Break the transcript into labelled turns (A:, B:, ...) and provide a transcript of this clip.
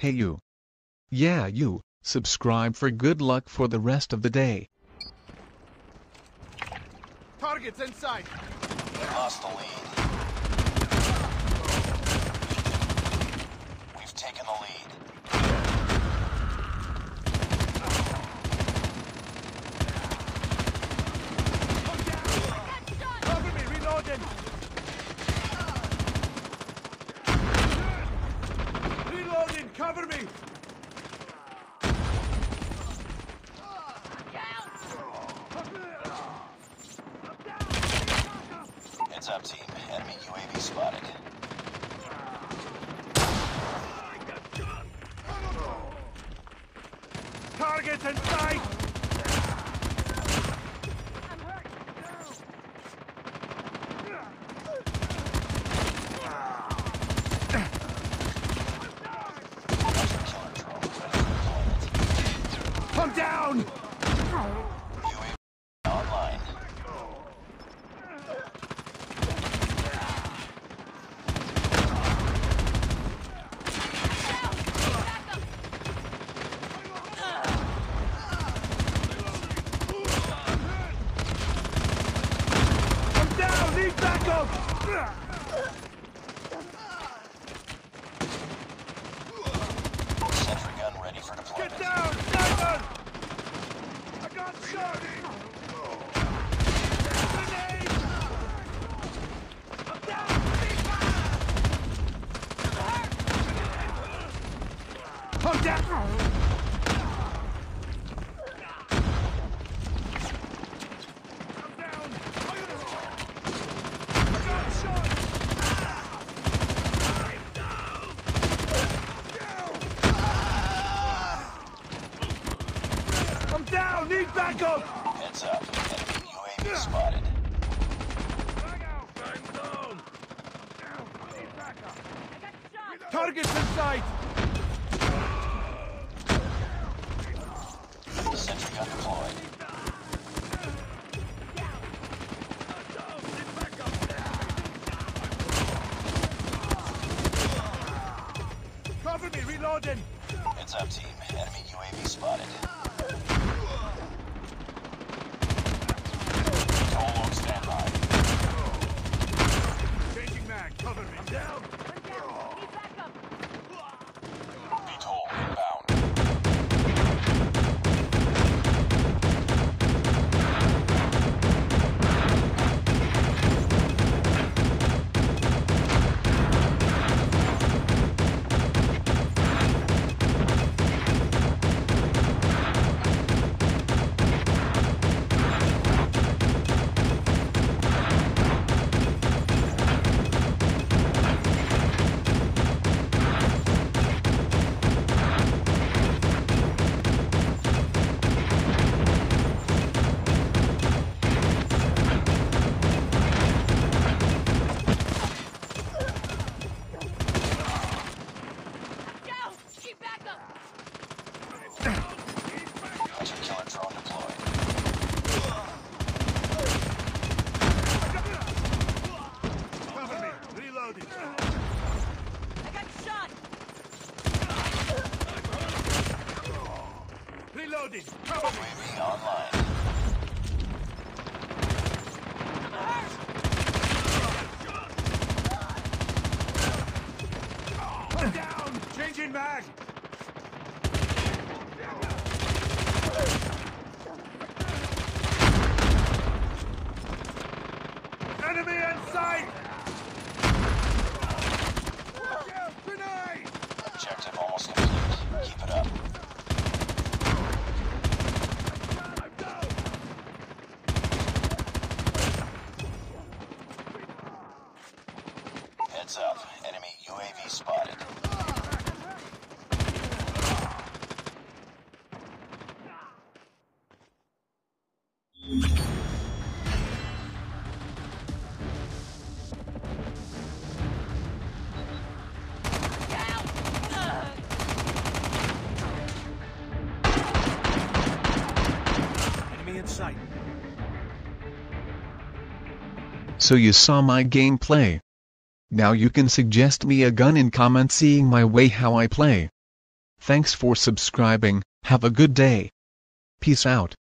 A: Hey you. Yeah you, subscribe for good luck for the rest of the day.
B: Target's in sight.
C: We lost the lead. We've taken the lead.
B: Cover me, reloading. Reloading, cover me.
C: Heads up, team. Enemy UAV spotted.
B: Target's in sight. I'm down.
C: UAV online.
B: I'm down. Need backup.
C: Sentry gun ready for deployment.
B: Get down, sniper. I got shot. Grenade. I'm down. I'm down. I'm down! Need backup!
C: Heads up. Enemy UAV spotted.
B: Target's in sight!
C: Sentry gun deployed.
B: Cover me, reloading!
C: Heads up, team. Enemy UAV spotted. All on standby.
B: Changing mag, cover me. I'm down!
C: VTOL inbound. Hunter killer drone deployed.
B: Cover me, reloading! Reloading! Cover me!
C: UAV online.
B: I'm down! Changing mag! Enemy in sight! Grenade!
C: Objective almost complete. Keep it up. Heads up. Enemy UAV spotted.
B: Enemy in sight.
A: So you saw my gameplay. Now you can suggest me a gun in comments seeing my way how I play. Thanks for subscribing. Have a good day. Peace out.